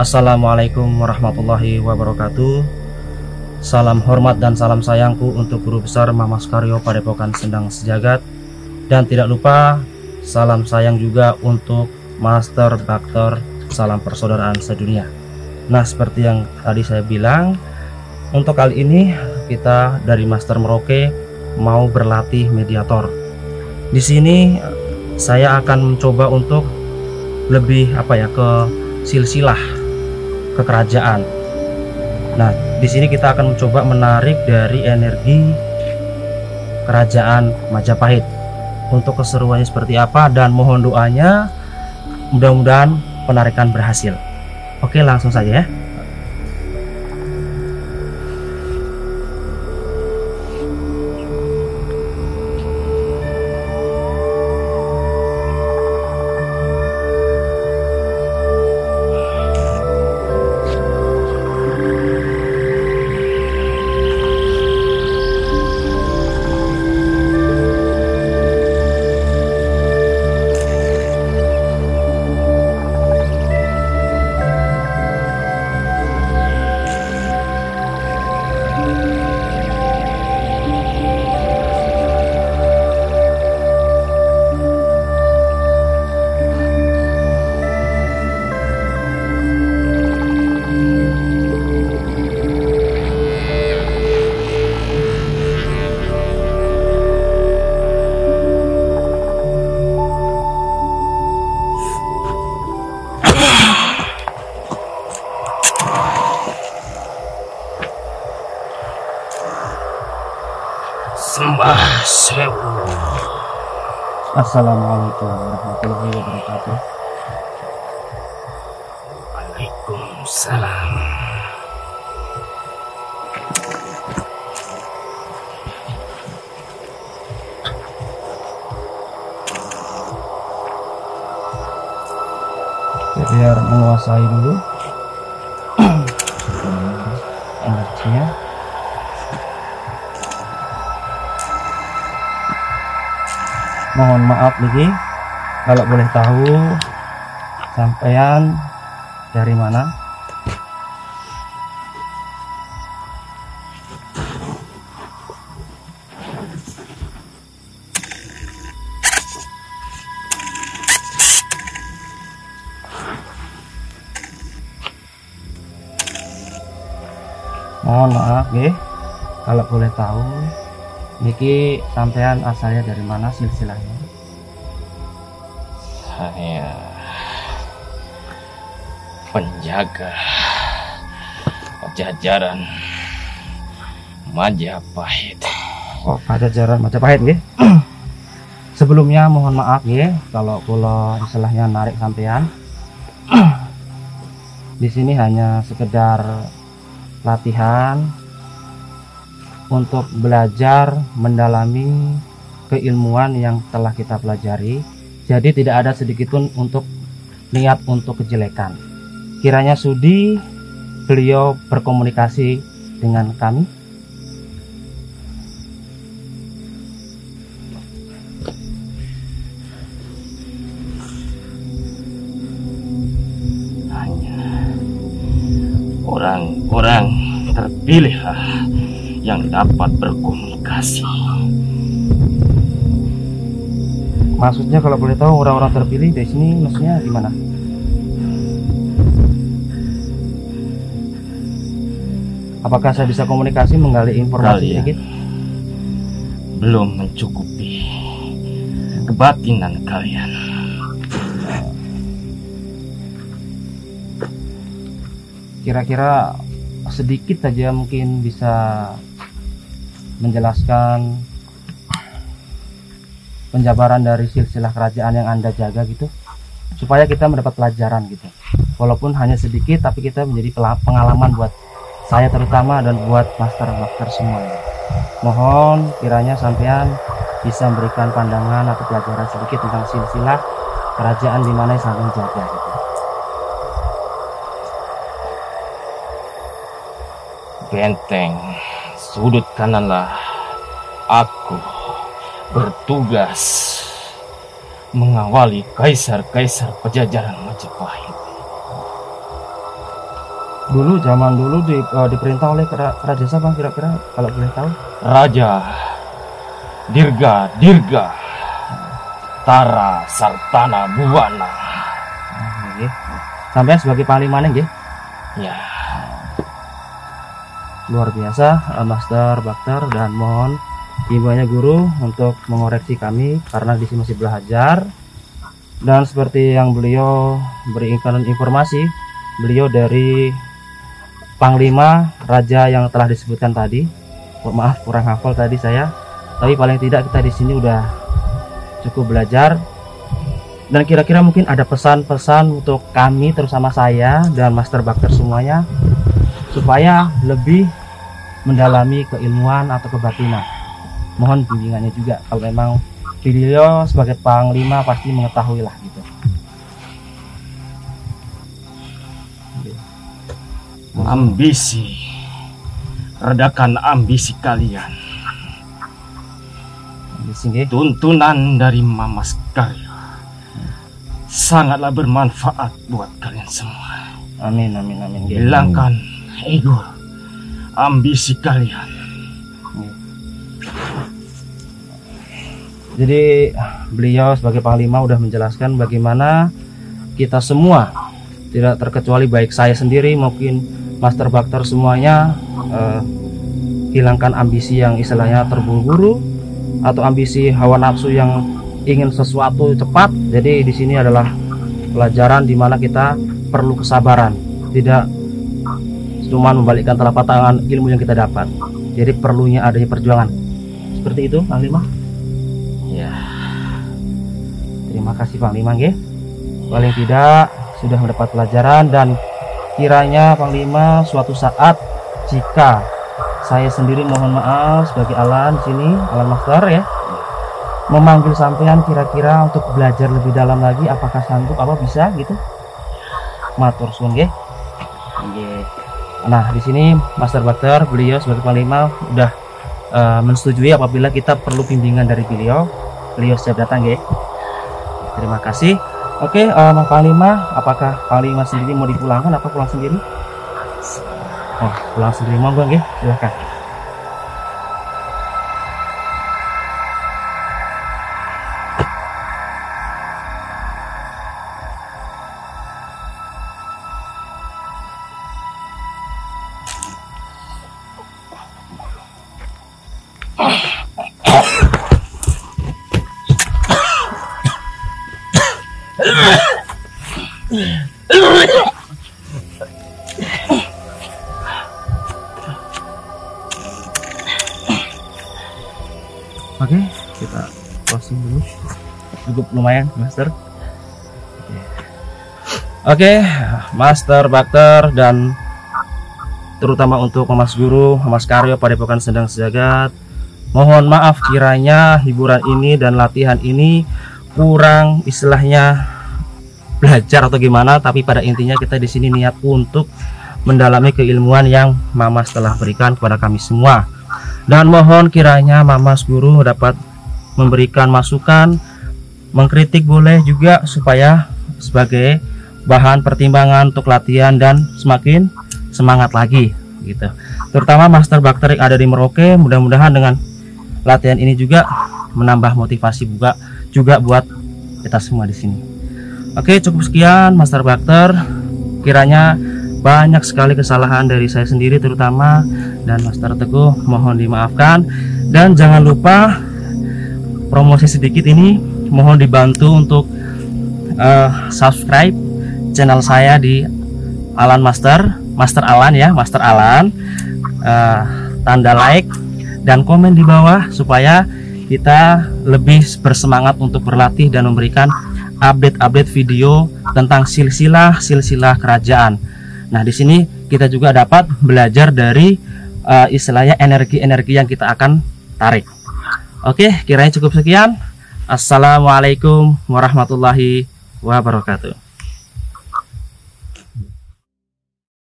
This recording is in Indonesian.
Assalamualaikum warahmatullahi wabarakatuh. Salam hormat dan salam sayangku untuk Guru Besar Mamas Karyo Padepokan Sendang Sejagat. Dan tidak lupa salam sayang juga untuk Master Bakter Salam Persaudaraan Sedunia. Nah, seperti yang tadi saya bilang, untuk kali ini kita dari Master Merauke mau berlatih mediator. Di sini saya akan mencoba untuk lebih ke silsilah kekerajaan. Nah, di sini kita akan mencoba menarik dari energi kerajaan Majapahit. Untuk keseruannya seperti apa dan mohon doanya, mudah-mudahan penarikan berhasil. Oke, langsung saja ya. Sembah sewu. Assalamualaikum warahmatullahi wabarakatuh. Waalaikumsalam. Biar menguasai dulu energinya. Mohon maaf nih, kalau boleh tahu sampean dari mana? Mohon maaf kalau boleh tahu niki sampean asalnya dari mana, silsilahnya? Saya penjaga Pajajaran Majapahit. Oh, Pajajaran Majapahit nggih. Sebelumnya mohon maaf kalau kula istilahnya narik sampean. Di sini hanya sekedar latihan untuk belajar mendalami keilmuan yang telah kita pelajari. Jadi tidak ada sedikitpun untuk niat untuk kejelekan. Kiranya sudi beliau berkomunikasi dengan kami. Hanya orang-orang terpilihlah yang dapat berkomunikasi. Maksudnya kalau boleh tahu orang-orang terpilih di sini maksudnya gimana? Apakah saya bisa komunikasi menggali informasi sedikit? Belum mencukupi kebatinan kalian. Kira-kira sedikit saja mungkin bisa menjelaskan penjabaran dari silsilah kerajaan yang Anda jaga gitu, supaya kita mendapat pelajaran gitu, walaupun hanya sedikit tapi kita menjadi pengalaman buat saya terutama dan buat master semuanya. Mohon kiranya sampean bisa memberikan pandangan atau pelajaran sedikit tentang silsilah kerajaan di mana yang sampean jaga gitu. Benteng sudut kananlah aku bertugas mengawali kaisar-kaisar Pajajaran Majapahit. Dulu zaman dulu diperintah oleh kepala desa Bang, kira-kira kalau boleh tahu? Raja Dirga Tara Sartana Buwana. Nggih. Sampai sebagai panglimanya nggih. Ya, Luar biasa Master Bakter, dan mohon imbauannya guru untuk mengoreksi kami karena di sini masih belajar. Dan seperti yang beliau berikan informasi, beliau dari Panglima Raja yang telah disebutkan tadi. Maaf kurang hafal tadi saya, tapi paling tidak kita di sini udah cukup belajar. Dan kira-kira mungkin ada pesan-pesan untuk kami, terutama saya dan Master Bakter semuanya, supaya lebih mendalami keilmuan atau kebatinan. Mohon bimbingannya juga, kalau memang beliau sebagai Panglima pasti mengetahui lah gitu. ambisi. Redakan ambisi kalian. Tuntunan dari Mama Skaryo sangatlah bermanfaat buat kalian semua. Amin, amin, amin. Hilangkan ego, ambisi kalian. Jadi beliau sebagai Panglima udah menjelaskan bagaimana kita semua, tidak terkecuali baik saya sendiri maupun Master Bakter semuanya, hilangkan ambisi yang istilahnya terburu-buru atau ambisi hawa nafsu yang ingin sesuatu cepat. Jadi di sini adalah pelajaran di mana kita perlu kesabaran, tidak cuma membalikkan telapak tangan ilmu yang kita dapat. Jadi perlunya adanya perjuangan. Seperti itu, Panglima. Ya. Terima kasih Panglima, nggih. Paling tidak sudah mendapat pelajaran, dan kiranya Panglima suatu saat jika saya sendiri, mohon maaf sebagai Alan sini, Alan Master ya, memanggil sampean kira-kira untuk belajar lebih dalam lagi, apakah sanggup, apa bisa gitu? Matur suwun nggih. Nggih. Nah, di sini Master Bakter beliau sebagai Panglima udah mensetujui apabila kita perlu bimbingan dari beliau. Beliau siap datang nggih. Terima kasih. Oke, Panglima, apakah Panglima sendiri mau dipulangkan apa pulang sendiri? Oh, pulang sendiri monggo nggih, silakan. Oke, kita closing dulu. Cukup lumayan, Master. Oke, Master Bakter dan terutama untuk Mas Guru, Mas Karyo Padepokan Sendang Sejagat, mohon maaf kiranya hiburan ini dan latihan ini kurang istilahnya belajar atau gimana, tapi pada intinya kita di sini niat untuk mendalami keilmuan yang Mama telah berikan kepada kami semua. Dan mohon kiranya Mas Guru dapat memberikan masukan, mengkritik boleh juga, supaya sebagai bahan pertimbangan untuk latihan dan semakin semangat lagi gitu. Terutama Master Bakter yang ada di Merauke, mudah-mudahan dengan latihan ini juga menambah motivasi juga buat kita semua di sini. Oke, cukup sekian Master Bakter. Kiranya banyak sekali kesalahan dari saya sendiri terutama, dan Master Teguh mohon dimaafkan. Dan jangan lupa promosi sedikit ini, mohon dibantu untuk subscribe channel saya di Alan Master Alan ya, Master Alan, tanda like dan komen di bawah supaya kita lebih bersemangat untuk berlatih dan memberikan update video tentang silsilah kerajaan. Nah, di sini kita juga dapat belajar dari istilahnya energi-energi yang kita akan tarik. Oke, kiranya cukup sekian. Assalamualaikum warahmatullahi wabarakatuh.